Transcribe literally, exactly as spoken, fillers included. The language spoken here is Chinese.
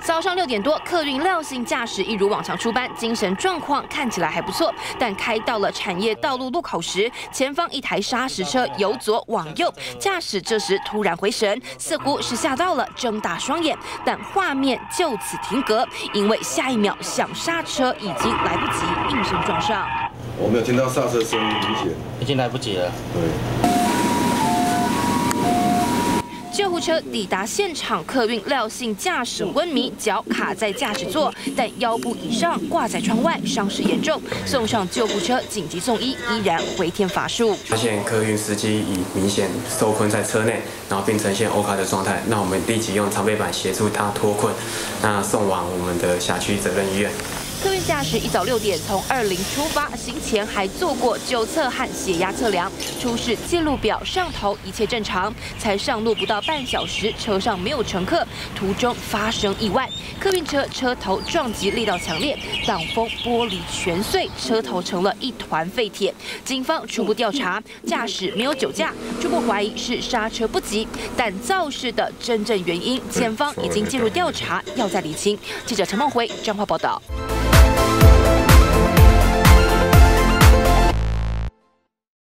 早上六点多，客运廖姓驾驶一如往常出班，精神状况看起来还不错。但开到了产业道路路口时，前方一台砂石车由左往右，驾驶这时突然回神，似乎是吓到了，睁大双眼，但画面就此停格，因为下一秒想刹车已经来不及，应声撞上。 我没有听到刹车声音，明显已经来不及了。 对。 救护车抵达现场，客运廖姓驾驶昏迷，脚卡在驾驶座，但腰部以上挂在窗外，伤势严重，送上救护车紧急送医，依然回天乏术。 发现客运司机已明显受困在车内，然后并呈现 O 卡的状态，那我们立即用长背板协助他脱困，那送往我们的辖区责任医院。 客运驾驶一早六点从二林出发，行前还做过酒测和血压测量，出示记录表上头一切正常，才上路不到半小时，车上没有乘客，途中发生意外，客运车车头撞击力道强烈，挡风玻璃全碎，车头成了一团废铁。警方初步调查，驾驶没有酒驾，初步怀疑是刹车不及，但肇事的真正原因，检方已经介入调查，要再厘清。记者陈梦辉彰化报道。 Thank you.